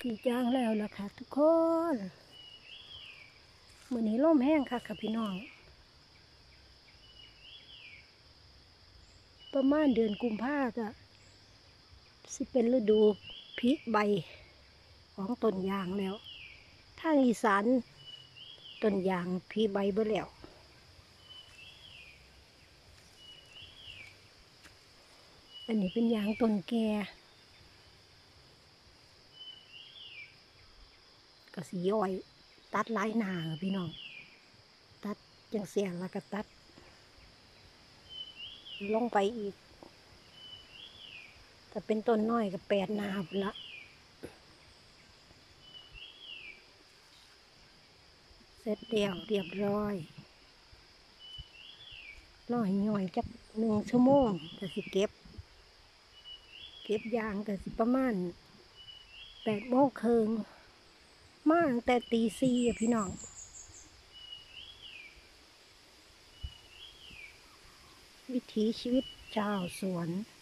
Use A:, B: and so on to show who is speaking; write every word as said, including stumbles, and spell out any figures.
A: กรีดยางแล้วล่ะค่ะทุกคนมื้อนี้ลมแห้งค่ะค่ะพี่น้องประมาณเดือนกุมภาพันธ์ก็สิเป็นฤดูผลิใบของต้นยางแล้วทางอีสานต้นยางผลิใบเบิดแล้วอันนี้เป็นยางต้นแก่ก็สิย่อยตัดหลายหน้าพี่น้องตัดจังเสียแล้วก็ตัดลงไปอีกถ้าเป็นต้นน้อยก็แปดหน้าพุ่นละเสร็จเดียวเรียบร้อยรอให้ย่อยจักหนึ่งชั่วโมงก็สิเก็บเก็บยางก็สิประมาณแปดโมงครึ่งมาตั้งแต่ตีสี่อะพี่น้องวิถีชีวิตชาวสวน